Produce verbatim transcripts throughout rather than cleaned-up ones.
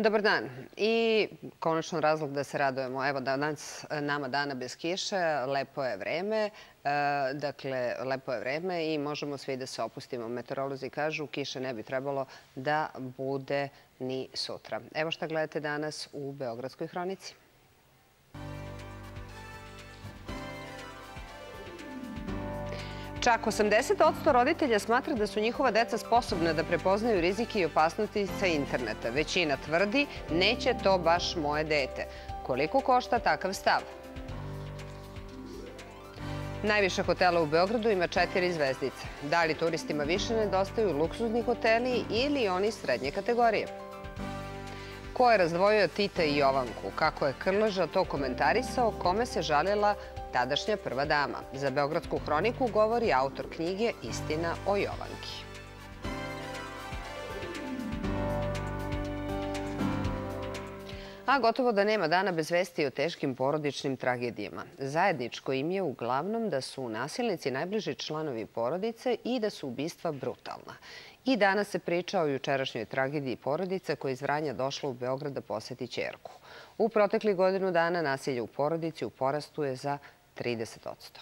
Dobar dan. I konačno razlog da se radujemo. Evo danas nama dana bez kiše, lepo je vreme. Dakle, lepo je vreme i možemo svi da se opustimo. Meteorolozi kažu kiše ne bi trebalo da bude ni sutra. Evo šta gledate danas u Beogradskoj hronici. Čak osamdeset posto roditelja smatra da su njihova deca sposobna da prepoznaju rizike i opasnosti sa interneta. Većina tvrdi neće to baš moje dete. Koliko košta takav stav? Najviše hotela u Beogradu ima četiri zvezdice. Da li turistima više nedostaju luksuzni hoteli ili oni srednje kategorije? Ko je razdvojio Tita i Jovanku? Kako je Krleža to komentarisao? Kome se žalila tadašnja prva dama? Za Beogradsku hroniku govori autor knjige Istina o Jovanki. A gotovo da nema dana bez vesti o teškim porodičnim tragedijama. Zajedničko im je uglavnom da su nasilnici najbliži članovi porodice i da su ubistva brutalna. I danas se priča o jučerašnjoj tragediji porodice koja je iz Vranja došla u Beograd da poseti ćerku. U proteklih godinu dana nasilje u porodici u porastu je za trideset posto.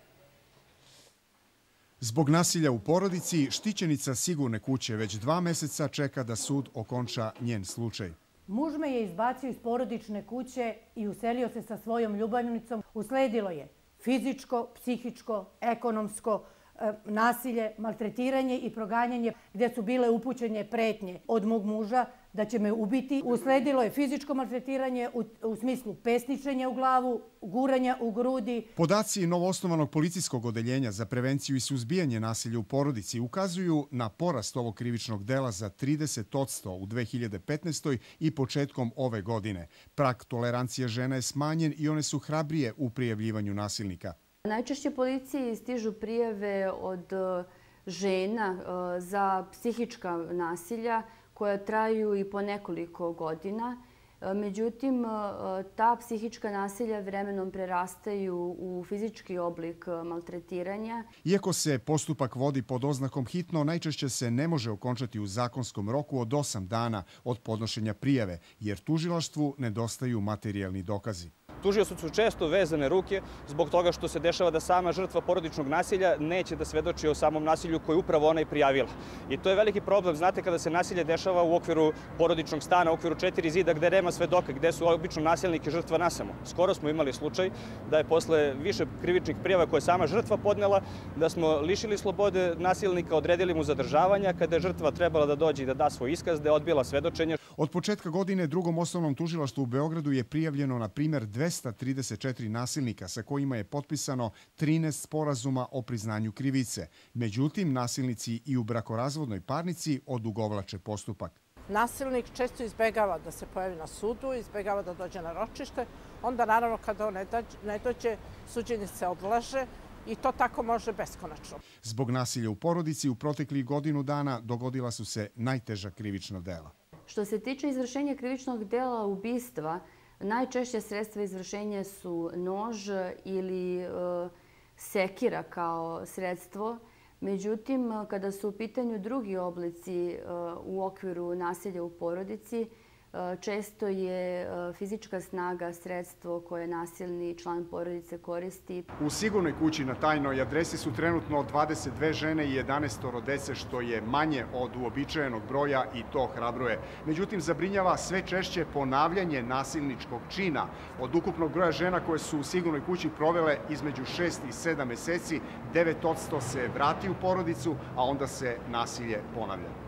Zbog nasilja u porodici, štićenica Sigurne kuće već dva meseca čeka da sud okonča njen slučaj. Muž me je izbacio iz porodične kuće i uselio se sa svojom ljubavnicom. Usledilo je fizičko, psihičko, ekonomsko nasilje, maltretiranje i proganjanje gdje su bile upućene pretnje od mog muža da će me ubiti. Usledilo je fizičko maltretiranje u, u smislu pesničenja u glavu, guranja u grudi. Podaci novoosnovanog policijskog odeljenja za prevenciju i suzbijanje nasilja u porodici ukazuju na porast ovog krivičnog dela za trideset posto u dve hiljade petnaestoj. i početkom ove godine. Prag tolerancije žena je smanjen i one su hrabrije u prijavljivanju nasilnika. Najčešće policiji stižu prijave od žena za psihička nasilja koja traju i po nekoliko godina. Međutim, ta psihička nasilja vremenom prerastaju u fizički oblik maltretiranja. Iako se postupak vodi pod oznakom hitno, najčešće se ne može okončati u zakonskom roku od osam dana od podnošenja prijave, jer tužilaštvu nedostaju materijalni dokazi. Tužiocu su često vezane ruke zbog toga što se dešava da sama žrtva porodičnog nasilja neće da svedoči o samom nasilju koje upravo ona i prijavila. I to je veliki problem. Znate, kada se nasilje dešava u okviru porodičnog stana, u okviru četiri zida gde nema svedoka, gde su obično nasilnik i žrtva nasamo. Skoro smo imali slučaj da je posle više krivičnih prijava koje je sama žrtva podnela, da smo lišili slobode nasilnika, odredili mu zadržavanja kada je žrtva trebala da dođe i da da svoj iskaz, da je odbila svedočenje. Od početka godine Drugom osnovnom tužilaštvu u Beogradu je prijavljeno, na primjer, dvesta trideset četiri nasilnika sa kojima je potpisano trinaest sporazuma o priznanju krivice. Međutim, nasilnici i u brakorazvodnoj parnici odugovlače postupak. Nasilnik često izbegava da se pojavi na sudu, izbegava da dođe na ročište. Onda, naravno, kada on ne dođe, suđenje se odlaže i to tako može beskonačno. Zbog nasilja u porodici u proteklih godinu dana dogodila su se najteža krivična dela. Što se tiče izvršenja krivičnog dela ubistva, najčešće sredstva izvršenja su nož ili e, sekira kao sredstvo. Međutim, kada su u pitanju drugi oblici e, u okviru nasilja u porodici, često je fizička snaga sredstvo koje nasilni član porodice koristi. U Sigurnoj kući na tajnoj adresi su trenutno dvadeset dve žene i jedanaest dece, što je manje od uobičajenog broja i to hrabruje. Međutim, zabrinjava sve češće ponavljanje nasilničkog čina. Od ukupnog broja žena koje su u Sigurnoj kući provele između šest i sedam meseci, devet posto se vrati u porodicu, a onda se nasilje ponavlja.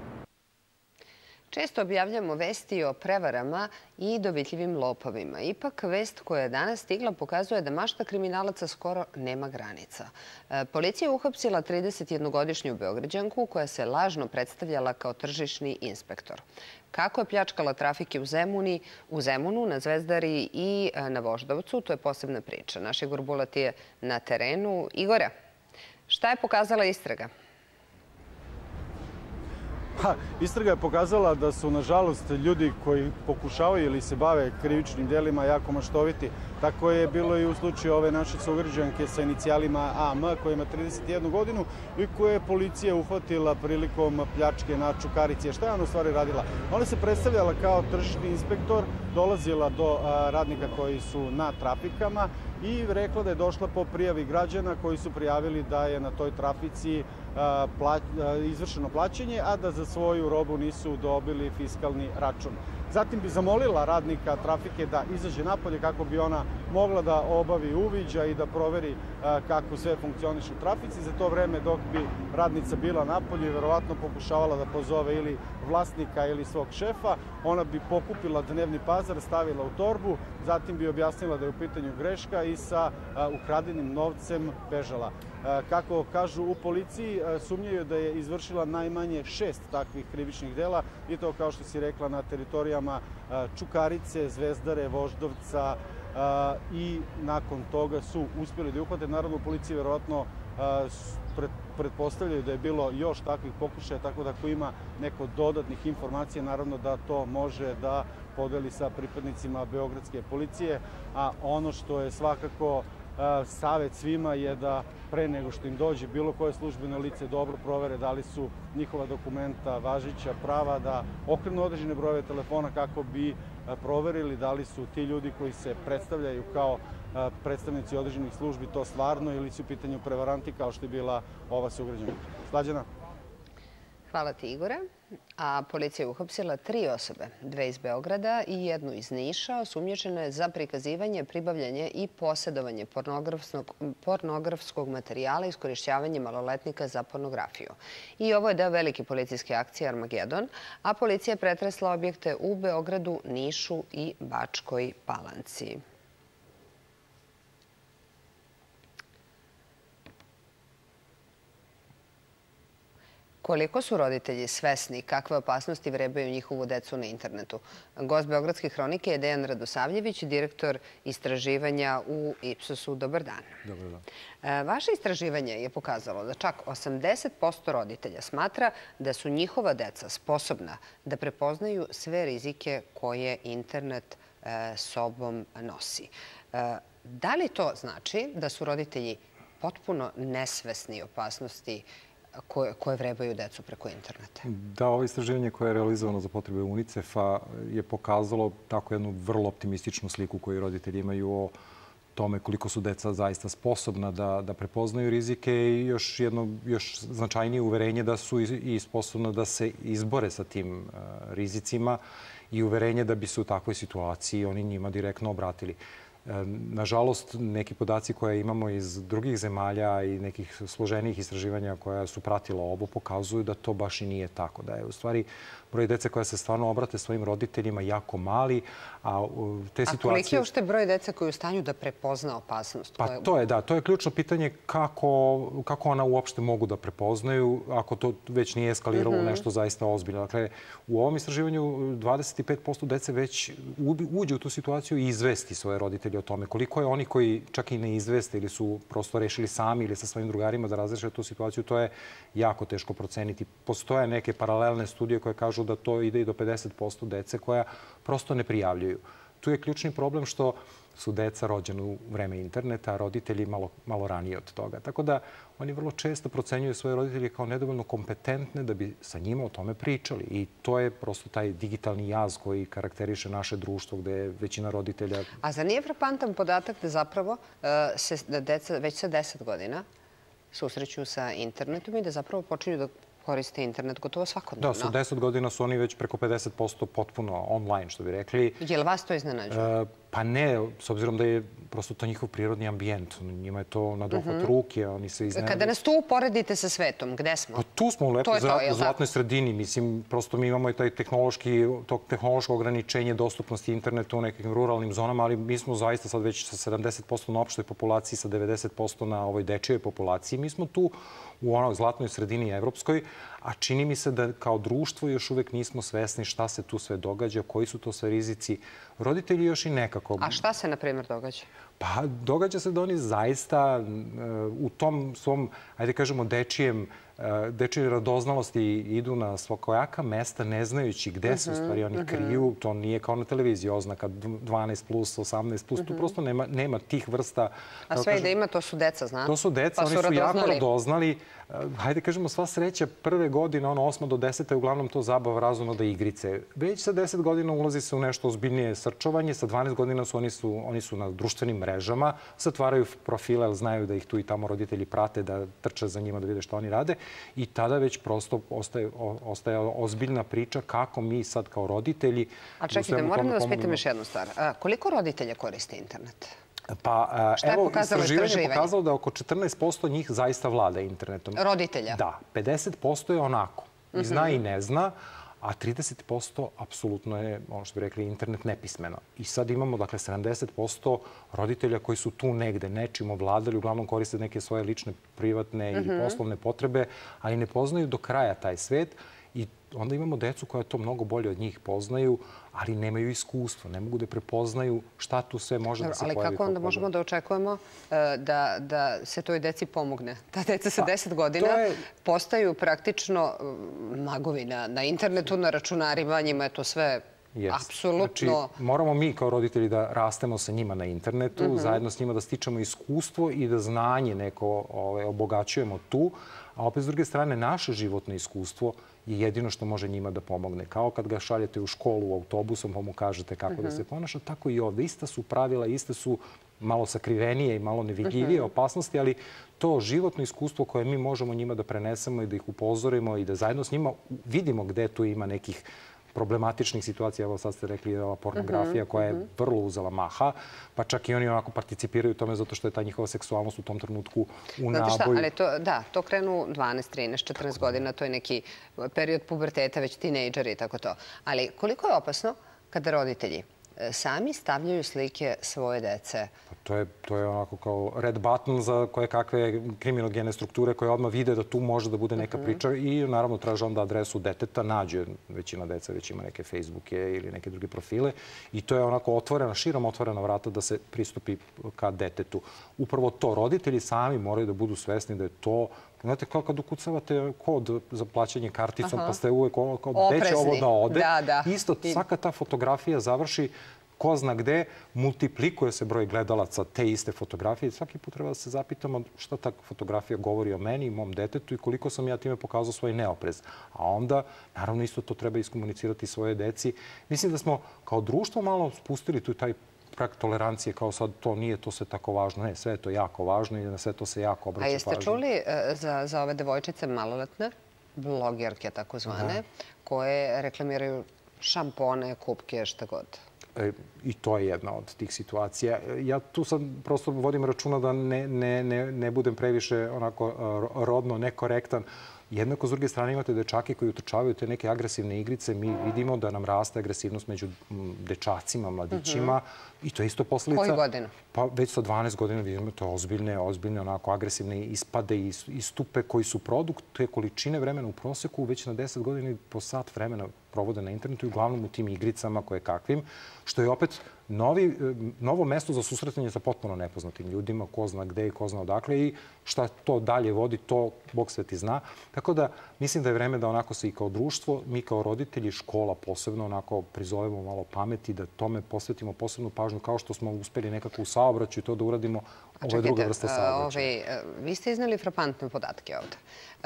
Često objavljamo vesti o prevarama i dovitljivim lopovima. Ipak, vest koja je danas stigla pokazuje da mašta kriminalaca skoro nema granica. Policija je uhapsila tridesetjednogodišnju Beograđanku koja se lažno predstavljala kao tržišni inspektor. Kako je pljačkala trafike u Zemuni, u Zemunu, na Zvezdari i na Voždovcu, to je posebna priča. Naš Igor Bulat je na terenu. Igore, šta je pokazala istraga? Pa, istraga je pokazala da su, nažalost, ljudi koji pokušavaju ili se bave krivičnim delima jako maštoviti. Tako je bilo i u slučaju ove naše sugrađanke sa inicijalima A M, koja ima trideset jednu godinu i koje je policija uhvatila prilikom pljačke na Čukarici. Šta je ona u stvari radila? Ona se predstavljala kao tržišni inspektor, dolazila do radnika koji su na trafikama i rekla da je došla po prijavi građana koji su prijavili da je na toj trafici izvršeno plaćanje, a da za svoju robu nisu dobili fiskalni račun. Zatim bi zamolila radnika trafike da izađe napolje kako bi ona mogla da obavi uviđa i da proveri kako sve funkcioniše u trafici. Za to vreme dok bi radnica bila napolje, verovatno pokušavala da pozove ili vlasnika ili svog šefa, ona bi pokupila dnevni pazar, stavila u torbu, zatim bi objasnila da je u pitanju greška i sa ukradenim novcem bežala. Kako kažu u policiji, sumnjaju da je izvršila najmanje šest takvih krivičnih dela i to, kao što si rekla, na teritorijama Čukarice, Zvezdare, Voždovca i nakon toga su uspjeli da uhvate. Naravno, u policiji verovatno pretpostavljaju da je bilo još takvih pokušaja, tako da ako ima neko dodatnih informacija, naravno da to može da podeli sa pripadnicima beogradske policije, a ono što je svakako savjet svima je da pre nego što im dođe bilo koje službeno lice dobro provere da li su njihova dokumenta važeća, prava, da okrenu određene brojeve telefona kako bi proverili da li su ti ljudi koji se predstavljaju kao predstavnici određenih službi to stvarno ili su u pitanju prevaranti kao što je bila ova sugrađanka. Slađana? Hvala ti, Igore. A policija je uhapsila tri osobe, dve iz Beograda i jednu iz Niša, osumnjičene za prikazivanje, pribavljanje i posjedovanje pornografskog materijala i iskorišćavanje maloletnika za pornografiju. I ovo je deo velike policijske akcije Armagedon, a policija je pretresla objekte u Beogradu, Nišu i Bačkoj Palanci. Koliko su roditelji svesni kakve opasnosti vrebaju njihovu decu na internetu? Gost Beogradske hronike je Dejan Radosavljević, direktor istraživanja u Ipsosu. Dobar dan. Dobar dan. Vaše istraživanje je pokazalo da čak osamdeset posto roditelja smatra da su njihova deca sposobna da prepoznaju sve rizike koje internet sobom nosi. Da li to znači da su roditelji potpuno nesvesni opasnosti koje vrebaju decu preko interneta? Da, ovo istraživanje koje je realizovano za potrebe UNICEF-a je pokazalo tako jednu vrlo optimističnu sliku koju roditelji imaju o tome koliko su deca zaista sposobna da, da prepoznaju rizike i još jedno još značajnije uverenje da su i sposobna da se izbore sa tim uh, rizicima i uverenje da bi se u takvoj situaciji oni njima direktno obratili. Nažalost, neki podaci koje imamo iz drugih zemalja i nekih složenijih istraživanja koja su pratila ovo pokazuju da to baš i nije tako. Da je u stvari broj dece koja se stvarno obrate svojim roditeljima jako mali, a te situacije... A koliki je uopšte broj dece koji je u stanju da prepozna opasnost? Pa to je, da. To je ključno pitanje kako, kako ona uopšte mogu da prepoznaju ako to već nije eskaliralo u nešto zaista ozbiljno. Dakle, u ovom istraživanju dvadeset pet posto dece već uđe u tu situaciju i izvesti svoje roditelje o tome. Koliko je oni koji čak i ne izveste ili su prosto rešili sami ili sa svojim drugarima da razreše tu situaciju, to je jako teško proceniti. Postoje neke paralelne studije koje kažu da to ide i do pedeset posto dece koja prosto ne prijavljuju. Tu je ključni problem što su deca rođena u vreme interneta, a roditelji malo, malo ranije od toga. Tako da oni vrlo često procenjuju svoje roditelje kao nedovoljno kompetentne da bi sa njima o tome pričali. I to je prosto taj digitalni jaz koji karakteriše naše društvo gde je većina roditelja... A za nije frapantan podatak da zapravo se deca već sa deset godina susreću sa internetom i da zapravo počinju da koriste internet gotovo svakodnevno? Da, sa deset godina su oni već preko pedeset posto potpuno online, što bi rekli. Je li vas to iznenađuje? Pa ne, s obzirom da je prosto to njihov prirodni ambijent. Njima je to na dohvat ruke, oni se iznenađuju. Kada nas tu uporedite sa svetom, gde smo? Pa tu smo u lepoj zlatnoj sredini. Mislim, prosto mi imamo i taj tehnološki, to tehnološko ograničenje dostupnosti interneta u nekim ruralnim zonama, ali mi smo zaista sad već sa sedamdeset posto na opštoj populaciji, sa devedeset posto na ovoj dečijoj populaciji. Mi smo tu u onoj zlatnoj sredini evropskoj, a čini mi se da kao društvo još uvek nismo svesni šta se tu sve događa, koji su to sve rizici. Roditelji još i nekako... A šta se, na primjer, događa? Pa događa se da oni zaista u tom svom, ajde kažemo, dečijem dečije radoznalosti idu na svakojaka mesta ne znajući gde se u stvari oni kriju. To nije kao na televiziji oznaka dvanaest plus, osamnaest plus. Tu prosto nema tih vrsta... A sve i da ima, to su deca, znam. To su deca, oni su jako radoznali. Hajde kažemo, sva sreća prve godine, ono osma do deseta je uglavnom to zabava razumno da igrice. Već sa deset godina ulazi se u nešto ozbiljnije srčovanje, sa dvanaest godina su oni, su oni su na društvenim mrežama, zatvaraju profile, jer znaju da ih tu i tamo roditelji prate, da trče za njima da vide što oni rade i tada već prosto ostaje, ostaje ozbiljna priča kako mi sad kao roditelji... A čekajte, moram da vas pitam još jednu stvar. A, koliko roditelja koriste internet? Pa, evo, istraživanje je pokazalo da oko četrnaest posto njih zaista vlada internetom. Roditelja? Da. pedeset posto je onako. I zna i ne zna, a trideset posto apsolutno je, ono što bi rekli, internet nepismeno. I sad imamo, dakle, sedamdeset posto roditelja koji su tu negde nečim ovladali, uglavnom koriste neke svoje lične, privatne i poslovne potrebe, ali ne poznaju do kraja taj svet. I onda imamo decu koja to mnogo bolje od njih poznaju, ali nemaju iskustvo, ne mogu da prepoznaju šta tu sve može da se pojavi. Ali kako onda možemo da očekujemo da se toj deci pomogne? Ta deca sa deset godina postaju praktično magovi na internetu, na računarima, njima je to sve apsolutno... Znači, moramo mi kao roditelji da rastemo sa njima na internetu, zajedno s njima da stičemo iskustvo i da znanje neko obogaćujemo tu, a opet s druge strane naše životno iskustvo je jedino što može njima da pomogne. Kao kad ga šaljete u školu autobusom pa mu kažete kako da se ponaša, tako i ovde. Ista su pravila, iste su malo sakrivenije i malo nevidljivije opasnosti, ali to životno iskustvo koje mi možemo njima da prenesemo i da ih upozorimo i da zajedno s njima vidimo gde tu ima nekih problematičnih situacija. Evo sad ste rekli ova pornografija koja je vrlo uzela maha, pa čak i oni onako participiraju u tome zato što je ta njihova seksualnost u tom trenutku u naboju. Znate šta, ali to, da, to krenu dvanaest, trinaest, četrnaest godina, to je neki period puberteta, već tinejdžeri i tako to. Ali koliko je opasno kada roditelji sami stavljaju slike svoje dece? To je, to je onako kao red button za koje kakve kriminogene strukture koje odmah vide da tu može da bude neka priča i naravno traže onda adresu deteta, nađe, većina deca već ima neke Facebooke ili neke druge profile i to je onako otvorena, širom otvorena vrata da se pristupi ka detetu. Upravo to, roditelji sami moraju da budu svesni da je to, znate, kao kad ukucavate kod za plaćanje karticom, pa ste uvek gde će ovo da ode. Isto, svaka ta fotografija završi ko zna gde, multiplikuje se broj gledalaca te iste fotografije. Svaki put treba da se zapitamo šta ta fotografija govori o meni i mom detetu i koliko sam ja time pokazao svoj neoprez. A onda, naravno, isto to treba iskomunicirati svoje deci. Mislim da smo kao društvo malo spustili tu taj prag tolerancije, kao sad to nije, to sve tako važno. Ne, sve je to jako važno i na sve to se jako obraća pažnju. A jeste čuli za ove devojčice maloletne, blogerke takozvane, koje reklamiraju šampone, kupke, šta god? I to je jedna od tih situacija. Ja tu sad prosto vodim računa da ne, ne, ne, ne budem previše onako rodno nekorektan. Jednako, s druge strane, imate dečake koji utrčavaju te neke agresivne igrice. Mi vidimo da nam raste agresivnost među dečacima, mladićima. I to je isto posledica... Koji godina? Pa već sa dvanaest godina vidimo to ozbiljne, ozbiljne, onako agresivne ispade i istupe koji su produkt te količine vremena u proseku. Već na deset godina i po sat vremena provode na internetu i uglavnom u tim igricama koje kakvim, što je opet novi, novo mesto za susretanje sa potpuno nepoznatim ljudima, ko zna gde i ko zna odakle i šta to dalje vodi, to Bog sveti zna. Tako da mislim da je vreme da onako se i kao društvo, mi kao roditelji, škola posebno, onako prizovemo malo pameti, da tome posvetimo posebnu pažnju, kao što smo uspeli nekako u saobraćaju to da uradimo ove druge vrste saobraćaja. Vi ste iznali frapantne podatke ovde.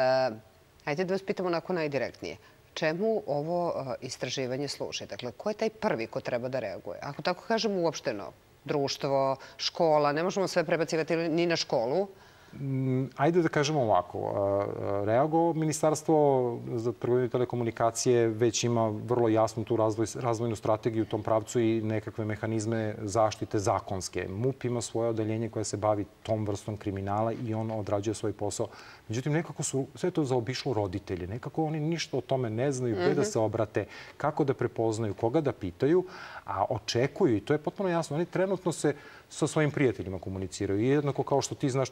Hajde da vas pitamo onako najdirektnije. Čemu ovo istraživanje služi? Dakle, ko je taj prvi ko treba da reaguje? Ako tako kažemo uopšteno, društvo, škola, ne možemo sve prebacivati ni na školu. Ajde da kažemo ovako. Reago Ministarstvo za trgovinu i telekomunikacije već ima vrlo jasnu tu razvoj, razvojnu strategiju u tom pravcu i nekakve mehanizme zaštite zakonske. MUP ima svoje odeljenje koje se bavi tom vrstom kriminala i on odrađuje svoj posao. Međutim, nekako su sve to zaobišlo roditelje. Nekako oni ništa o tome ne znaju, gde da se obrate, kako da prepoznaju, koga da pitaju, a očekuju, i to je potpuno jasno, oni trenutno se sa svojim prijateljima komuniciraju. I jednako kao što ti znaš, toliko i tvoji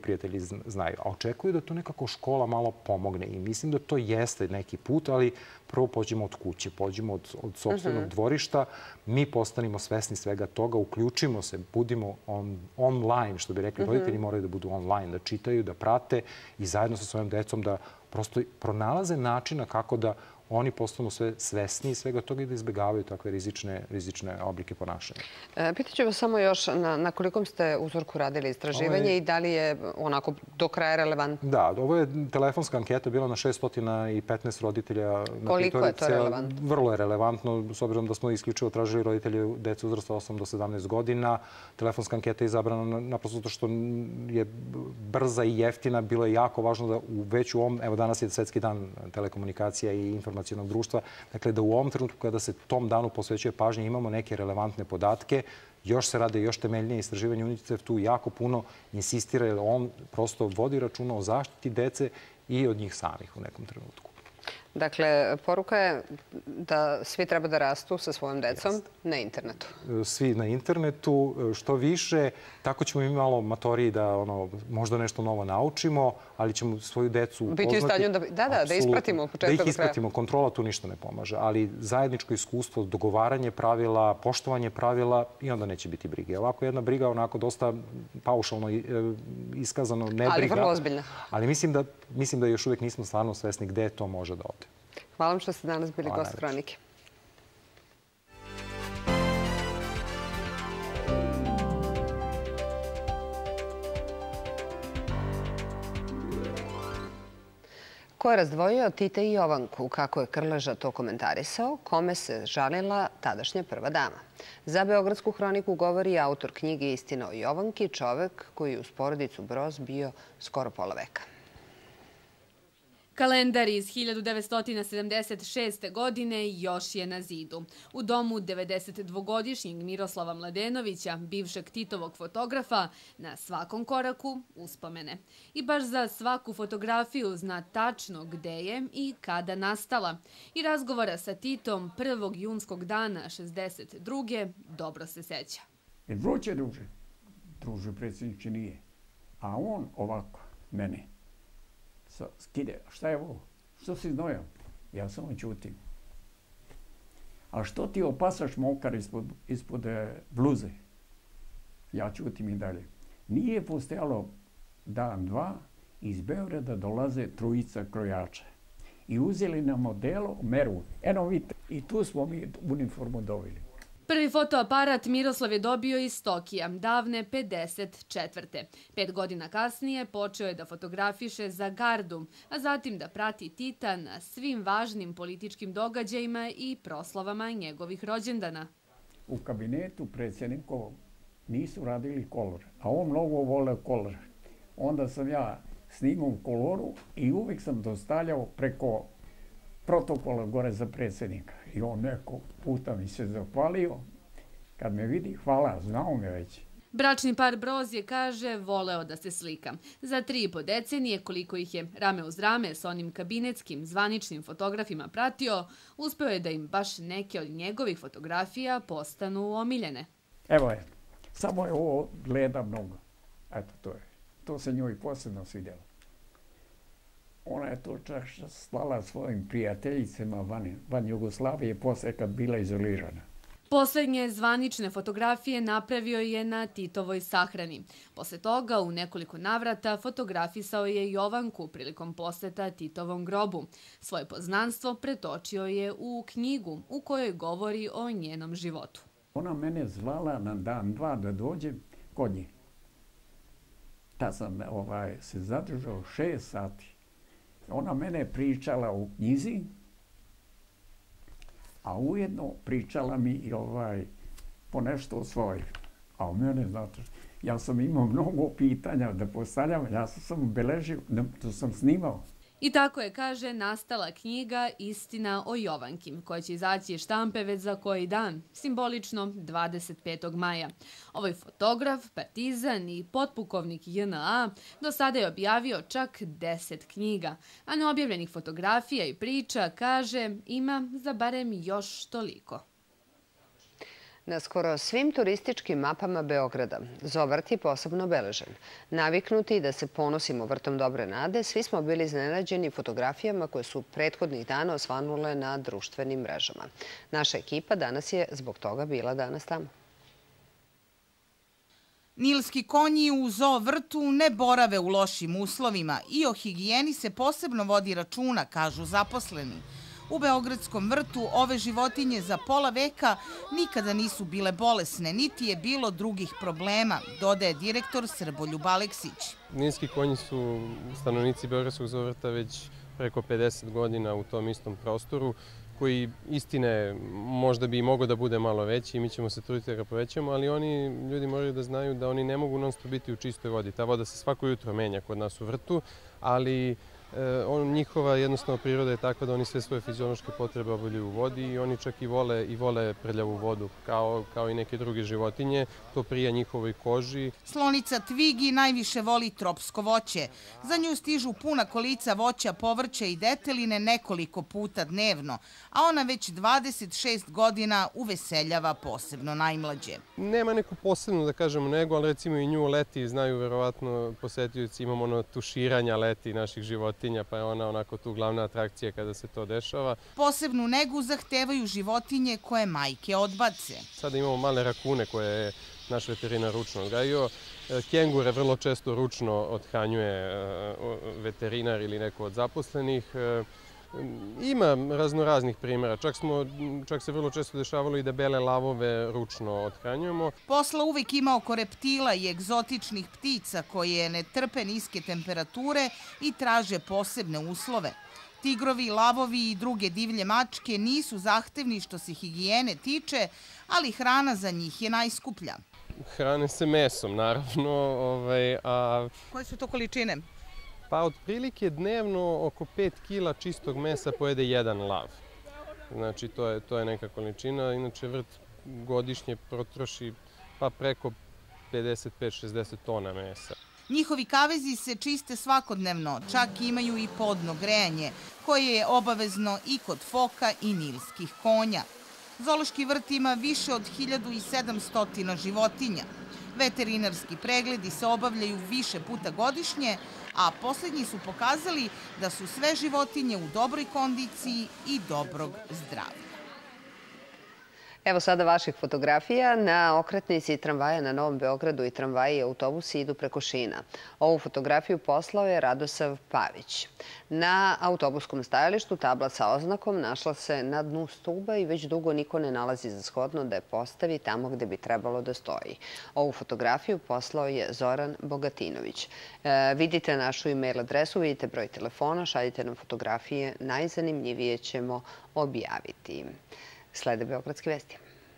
prijatelji znaju. A očekuju da to nekako škola malo pomogne. I mislim da to jeste neki put, ali prvo pođemo od kuće, pođemo od, od sopstvenog dvorišta, mi postanimo svesni svega toga, uključimo se, budimo on, online, što bi rekli, roditelji moraju da budu online, da čitaju, da prate i zajedno sa svojom decom da prosto pronalaze načina kako da oni postanu sve svesniji svega toga i da izbjegavaju takve rizične, rizične oblike ponašanja. E, Pitaću vas samo još na, na kolikom ste uzorku radili istraživanje je, i da li je onako do kraja relevantno? Da, ovo je telefonska anketa bila na šest stotina petnaest roditelja. Koliko na je to relevantno? Vrlo je relevantno, s obzirom da smo isključivo tražili roditelje dece uzrasta osam do sedamnaest godina. Telefonska anketa je izabrana naprosto zato što je brza i jeftina. Bilo je jako važno da već u ovom, evo danas je Svetski dan telekomunikacija i informacija društva. Dakle, da u ovom trenutku kada se tom danu posvećuje pažnje imamo neke relevantne podatke. Još se rade još temeljnije istraživanje. UNICEF tu jako puno insistira jer on prosto vodi računa o zaštiti dece i od njih samih u nekom trenutku. Dakle, poruka je da svi treba da rastu sa svojom decom na internetu. Svi na internetu, što više, tako ćemo mi malo matoriji da ono, možda nešto novo naučimo, ali ćemo svoju decu upoznati. Biti u stanju da, da, da, da ispratimo početak do kraja. Da ih ispratimo, kontrola tu ništa ne pomaže, ali zajedničko iskustvo, dogovaranje pravila, poštovanje pravila i onda neće biti brige. Ovako jedna briga onako dosta paušalno iskazano, ne briga. Ali vrlo ozbiljna. Ali mislim da, mislim da još uvijek nismo stvarno svesni gde to može da ode. Hvala vam što ste danas bili gost Hronike. Ko je razdvojio Tita i Jovanku? Kako je Krleža to komentarisao? Kome se žalila tadašnja prva dama? Za Beogradsku hroniku govori autor knjige Istina o Jovanki, čovek koji je uz porodicu Broz bio skoro pola veka. Kalendar iz hiljadu devetsto sedamdeset šeste. godine još je na zidu. U domu devedesetdvogodišnjeg Miroslava Mladenovića, bivšeg Titovog fotografa, na svakom koraku uspomene. I baš za svaku fotografiju zna tačno gde je i kada nastala. I razgovora sa Titom prvog junskog dana šezdeset druge dobro se seća. Je vruće, druže? Druže, predsjedniče, nije. A on ovako, mene. Skide, šta je ovo? Što si znojao? Ja samo ćutim. A što ti opasaš mokar ispod, ispod bluze? Ja ćutim i dalje. Nije postojalo dan, dva, iz Beograda dolaze trojica krojača. I uzeli nam modelo, meru. Eno vidite, i tu smo mi uniformu dobili. Prvi fotoaparat Miroslav je dobio iz Tokija, davne pedeset četvrte. Pet godina kasnije počeo je da fotografiše za Gardu, a zatim da prati Tita na svim važnim političkim događajima i proslavama njegovih rođendana. U kabinetu predsjednikovom nisu radili kolor, a on mnogo voleo kolor. Onda sam ja snimao u koloru i uvijek sam dostavljao preko protokola gore za predsjednika. I on neko puta mi se zahvalio. Kad me vidi, hvala, znao me već. Bračni par Broz je, kaže, voleo da se slika. Za tri i po decenije, koliko ih je rame uz rame s onim kabinetskim zvaničnim fotografima pratio, uspeo je da im baš neke od njegovih fotografija postanu omiljene. Evo je, samo je ovo gleda mnogo. Eto, to je. To se njoj posebno svidjelo. Ona je to čak slala svojim prijateljicama van, van Jugoslavije posle kad bila izolirana. Poslednje zvanične fotografije napravio je na Titovoj sahrani. Posle toga u nekoliko navrata fotografisao je Jovanku prilikom poseta Titovom grobu. Svoje poznanstvo pretočio je u knjigu u kojoj govori o njenom životu. Ona mene zvala na dan dva da dođem kod nje. Ta sam ovaj, se zadržao šest sati. Ona mene pričala u knjizi, a ujedno pričala mi i ovaj, po nešto o svojih. A u mene, znate, ja sam imao mnogo pitanja da postavljam, ja sam samo beležio, to sam snimao. I tako je, kaže, nastala knjiga Istina o Jovanki, koja će izaći iz štampe već za koji dan, simbolično dvadeset petog maja. Ovaj fotograf, partizan i potpukovnik J N A do sada je objavio čak deset knjiga, a neobjavljenih fotografija i priča, kaže, ima za barem još toliko. Na skoro svim turističkim mapama Beograda Zoo vrt je posebno obeležen. Naviknuti da se ponosimo vrtom Dobre nade, svi smo bili iznenađeni fotografijama koje su prethodnih dana osvanule na društvenim mrežama. Naša ekipa danas je zbog toga bila danas tamo. Nilski konji u zoo vrtu ne borave u lošim uslovima i o higijeni se posebno vodi računa, kažu zaposleni. U Beogradskom vrtu ove životinje za pola veka nikada nisu bile bolesne, niti je bilo drugih problema, dodaje direktor Srboljub Aleksić. Nilski konji su stanovnici Beogradskog zoo vrta već preko pedeset godina u tom istom prostoru, koji istine možda bi i mogo da bude malo veći i mi ćemo se truditi da ga povećamo, ali oni ljudi moraju da znaju da oni ne mogu non stop biti u čistoj vodi. Ta voda se svako jutro menja kod nas u vrtu, ali on, njihova jednostavno priroda je takva da oni sve svoje fiziološke potrebe obavljaju u vodi i oni čak i vole, i vole prljavu vodu, kao, kao i neke druge životinje. To prija njihovoj koži. Slonica Tvigi najviše voli tropsko voće. Za nju stižu puna kolica voća, povrća i deteline nekoliko puta dnevno, a ona već dvadeset šest godina uveseljava posebno najmlađe. Nema neku posebnu, da kažemo, nego, ali recimo i nju leti, znaju verovatno posetioci, imamo ono tuširanja leti naših životinja, pa je ona onako tu glavna atrakcija kada se to dešava. Posebnu negu zahtevaju životinje koje majke odbace. Sada imamo male rakune koje je naš veterinar ručno odgajio. Kengure vrlo često ručno othranjuje veterinar ili neko od zaposlenih. Ima raznoraznih primjera. Čak, smo, čak se vrlo često dešavalo i da bele lavove ručno othranjujemo. Posla uvek ima oko reptila i egzotičnih ptica koje ne trpe niske temperature i traže posebne uslove. Tigrovi, lavovi i druge divlje mačke nisu zahtevni što se higijene tiče, ali hrana za njih je najskuplja. Hrane se mesom, naravno. Ovaj, a... Koje su to količine? Pa otprilike dnevno oko pet kila čistog mesa pojede jedan lav. Znači to je, to je neka količina. Inače vrt godišnje potroši pa preko pedeset pet do šezdeset tona mesa. Njihovi kavezi se čiste svakodnevno, čak imaju i podno grejanje, koje je obavezno i kod foka i nilskih konja. Zoološki vrt ima više od hiljadu sedamsto životinja. Veterinarski pregledi se obavljaju više puta godišnje, a posljednji su pokazali da su sve životinje u dobroj kondiciji i dobrog zdravlja. Evo sada vaših fotografija. Na okretnici tramvaja na Novom Beogradu i tramvaji i autobusi idu preko šina. Ovu fotografiju poslao je Radosav Pavić. Na autobuskom stajalištu tabla sa oznakom našla se na dnu stuba i već dugo niko ne nalazi za shodno da je postavi tamo gde bi trebalo da stoji. Ovu fotografiju poslao je Zoran Bogatinović. E, vidite našu e-mail adresu, vidite broj telefona, šaljite nam fotografije, najzanimljivije ćemo objaviti. Slede Beogradske vesti.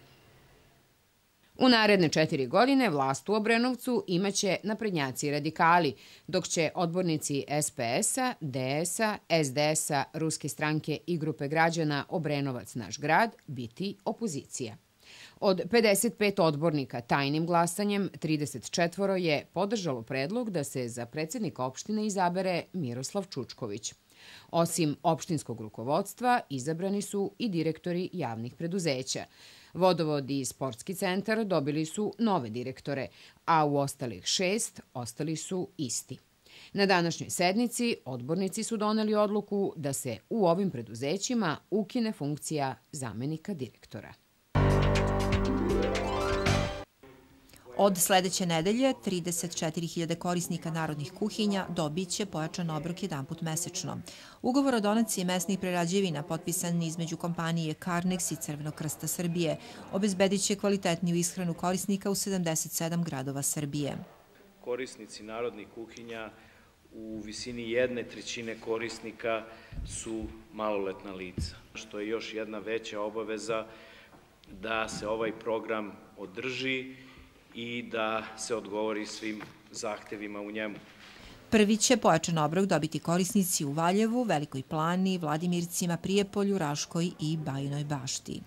U naredne četiri godine vlast u Obrenovcu imaće naprednjaci i radikali, dok će odbornici S P S-a, D S-a, S D S-a, Ruske stranke i grupe građana Obrenovac naš grad biti opozicija. Od pedeset pet odbornika tajnim glasanjem, trideset četvoro je podržalo predlog da se za predsjednika opštine izabere Miroslav Čučković. Osim opštinskog rukovodstva, izabrani su i direktori javnih preduzeća. Vodovod i sportski centar dobili su nove direktore, a u ostalih šest ostali su isti. Na današnjoj sednici odbornici su doneli odluku da se u ovim preduzećima ukine funkcija zamenika direktora. Od sledeće nedelje trideset četiri hiljade korisnika narodnih kuhinja dobit će pojačan obrok jedanput mesečno. Ugovor o donaciji mesnih prerađevina potpisan između kompanije Carnex i Crvenog krsta Srbije obezbedit će kvalitetniju ishranu korisnika u sedamdeset sedam gradova Srbije. Korisnici narodnih kuhinja u visini jedne trećine korisnika su maloletna lica, što je još jedna veća obaveza da se ovaj program održi i da se odgovori svim zahtevima u njemu. Prvi će pojačan obrok dobiti korisnici u Valjevu, Velikoj Plani, Vladimircima, Prijepolju, Raškoj i Bajinoj Bašti.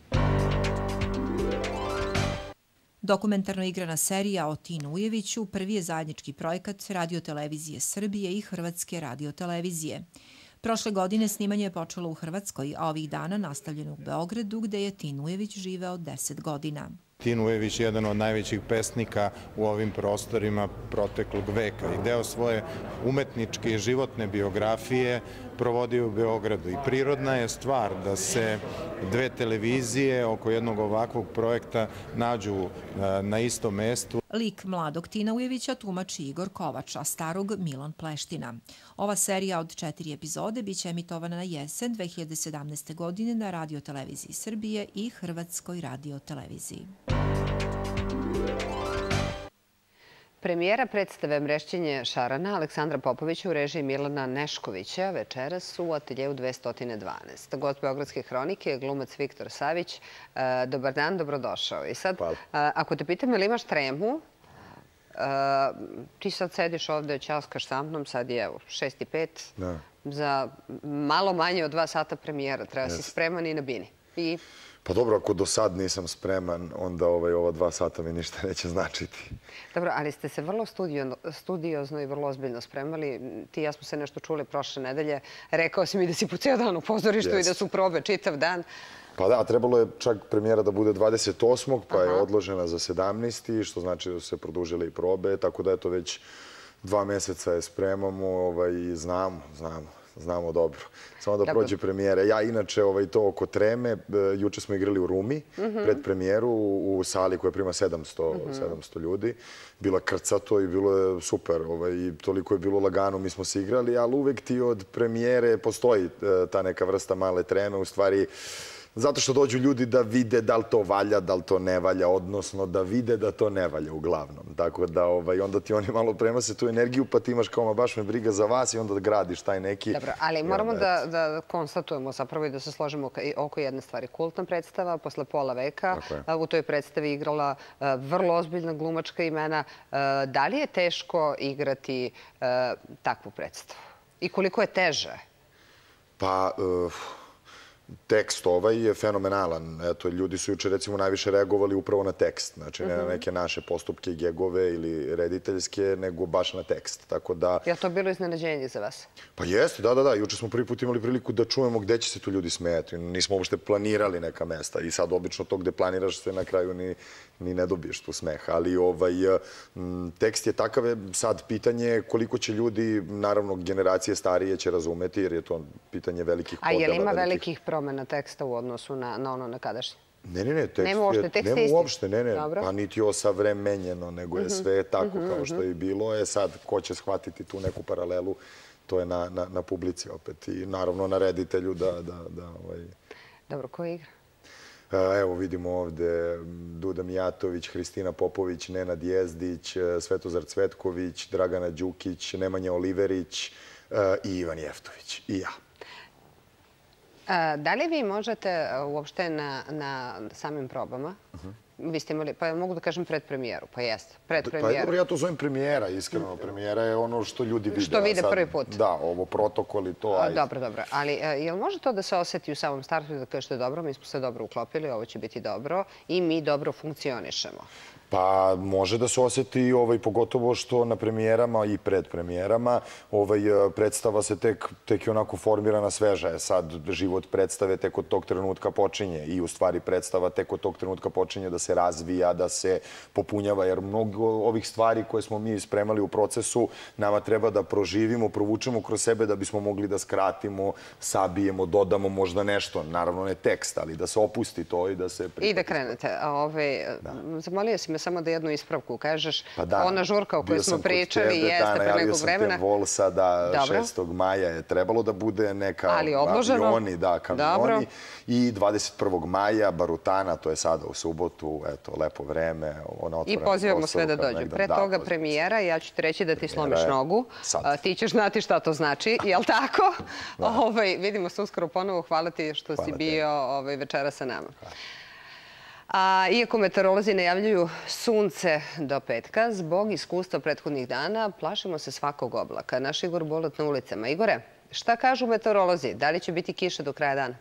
Dokumentarno igrana serija o Tinu Ujeviću prvi je zajednički projekat Radio-televizije Srbije i Hrvatske radio-televizije. Prošle godine snimanje je počelo u Hrvatskoj, a ovih dana nastavljeno u Beogradu, gde je Tin Ujević živeo deset godina. Tino Ujević je jedan od najvećih pesnika u ovim prostorima proteklog veka i deo svoje umetničke i životne biografije provodio u Beogradu. I prirodna je stvar da se dve televizije oko jednog ovakvog projekta nađu na istom mestu. Lik mladog Tina Ujevića tumači Igor Kovač, a starog Milan Pleština. Ova serija od četiri epizode biće emitovana na jesen dve hiljade sedamnaeste. godine na Radio-televiziji Srbije i Hrvatskoj radio-televiziji. Premijera predstave Mrešćenje šarana Aleksandra Popovića u režiji Milana Neškovića večeras u ateljevu dvesta dvanaest. Gost Beogradske hronike je glumac Viktor Savić. Dobar dan, dobrodošao. I sad, ako te pitam, ili imaš tremu, ti sad sediš ovde, ćaskaš sa mnom, sad je evo šest i pet, za malo manje od dva sata premijera. Treba si spreman i na bini. I... Pa dobro, ako do sad nisam spreman, onda ova dva sata mi ništa neće značiti. Dobro, ali ste se vrlo studiozno i vrlo ozbiljno spremali. Ti i ja smo se nešto čuli prošle nedelje. Rekao si mi da si po ceo dan u pozorištu i da su probe čitav dan. Pa da, trebalo je čak premijera da bude dvadeset osmog pa je odložena za sedamnaesti što znači da su se produžile i probe, tako da eto već dva meseca je spremamo i znamo, znamo. Znamo dobro. Samo da prođe premijera. Ja inače to oko treme, juče smo igrali u Rumi pred premijeru u sali koja prima sedamsto ljudi. Bilo je krcato i bilo je super. I toliko je bilo lagano, mi smo se igrali, ali uvek ti od premijere postoji ta neka vrsta male treme. U stvari, zato što dođu ljudi da vide da li to valja, da li to ne valja, odnosno da vide da to ne valja uglavnom. Tako da onda ti oni malo prenose tu energiju, pa ti imaš kao ma baš me briga za vas i onda gradiš taj neki... Dobro, ali moramo da konstatujemo zapravo i da se složimo oko jedne stvari. Kultna predstava, posle pola veka, u toj predstavi igrala vrlo ozbiljna glumačka imena. Da li je teško igrati takvu predstavu? I koliko je teže? Pa... Tekst ovaj je fenomenalan. Eto, ljudi su juče recimo najviše reagovali upravo na tekst. Znači, ne na neke naše postupke, gegove ili rediteljske, nego baš na tekst. Tako da... Je li to bilo iznenađenje za vas? Pa jeste, da, da, da. Juče smo prvi put imali priliku da čujemo gde će se tu ljudi smejati. Nismo uopšte planirali neka mesta. I sad obično to gde planiraš se na kraju ni ni ne dobiješ tu smeh. Ali tekst je takav, sad pitanje koliko će ljudi, naravno generacije starije će razumeti, jer je to pitanje velikih podela. A je li ima velikih promjena teksta u odnosu na ono nekadašnje? Ne, ne, ne, tekst je... Nema uopšte, ne, ne, pa niti osavremenjeno, nego je sve tako kao što je bilo. E sad, ko će shvatiti tu neku paralelu, to je na publici opet i naravno na reditelju da... Dobro, ko igra? Evo vidimo ovde Duda Mijatović, Hristina Popović, Nenad Jezdić, Svetozar Cvetković, Dragana Đukić, Nemanja Oliverić i Ivan Jeftović i ja. Da li vi možete uopšte na samim probama, vi ste imali, pa mogu da kažem predpremijeru, pa jeste, predpremijeru. Pa dobro, ja to zovem premijera, iskreno. Premijera je ono što ljudi vide. Što vide prvi put. Da, ovo protokol i to. Dobro, dobro. Ali je li može to da se osjeti u samom startu da kažete dobro, mi smo se dobro uklopili, ovo će biti dobro i mi dobro funkcionišemo? Pa može da se osjeti, pogotovo što na premijerama i pred premijerama predstava se tek i onako formirana sveža. Sad život predstave tek od tog trenutka počinje i u stvari predstava tek od tog trenutka počinje da se razvija, da se popunjava, jer mnogo ovih stvari koje smo mi spremali u procesu nama treba da proživimo, provučemo kroz sebe da bismo mogli da skratimo, sabijemo, dodamo možda nešto, naravno ne tekst, ali da se opusti to i da se... I da krenete. Zamolio si me samo da jednu ispravku kažeš. Ona žurka o kojoj smo pričali jeste pre nekog vremena. Najavio sam te Volsa da šestog maja je trebalo da bude neka avioni, da, kamioni. I dvadeset prvog maja Barutana, to je sada u subotu, eto, lepo vreme. I pozivamo sve da dođu. Pre toga premijera, ja ću ti reći da ti slomiš nogu. Ti ćeš znati šta to znači, jel tako? Vidimo se uskoro ponovo. Hvala ti što si bio večera sa nama. Iako meteorolozi najavljuju sunce do petka, zbog iskustva prethodnih dana plašimo se svakog oblaka. Naš Igor Bolot na ulicama. Igore, šta kažu meteorolozi? Da li će biti kiše do kraja dana?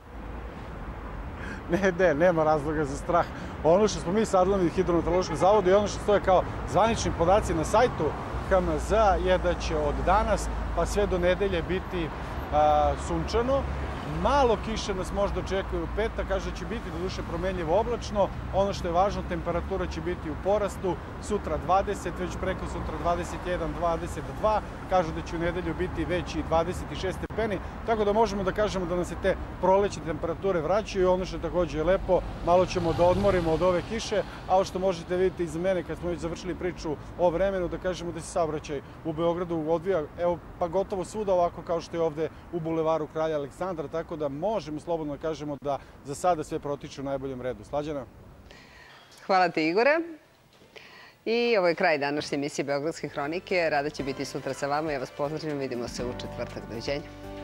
Ne, ne, nema razloga za strah. Ono što smo mi sadili na Hidrometeorološkom zavodu i ono što stoje kao zvanični podaci na sajtu H M Z je da će od danas pa sve do nedelje biti sunčano. Malo kiše nas možda očekuje u petak, kaže da će biti doduše promenljivo oblačno. Ono što je važno, temperatura će biti u porastu. Sutra dvadeset, već preko sutra dvadeset jedan, dvadeset dva. Kažu da će u nedelju biti već i dvadeset šest stepeni. Tako da možemo da kažemo da nam se te prolećne temperature vraćaju. Ono što je također lepo, malo ćemo da odmorimo od ove kiše. A ovo što možete vidjeti iza mene kad smo već završili priču o vremenu, da kažemo da se saobraćaj u Beogradu odvija evo pa gotovo svuda ovako kao što je ovde u bulevaru Kralja Aleksandra. Tako da možemo slobodno da kažemo da za sada sve protiče u najboljem redu. Slađana? Hvala ti, Igore. I ovo je kraj današnje emisije Beogradske hronike. Rada će biti sutra sa vama. Ja vas pozdravljam. Vidimo se u četvrtak. Doviđenja.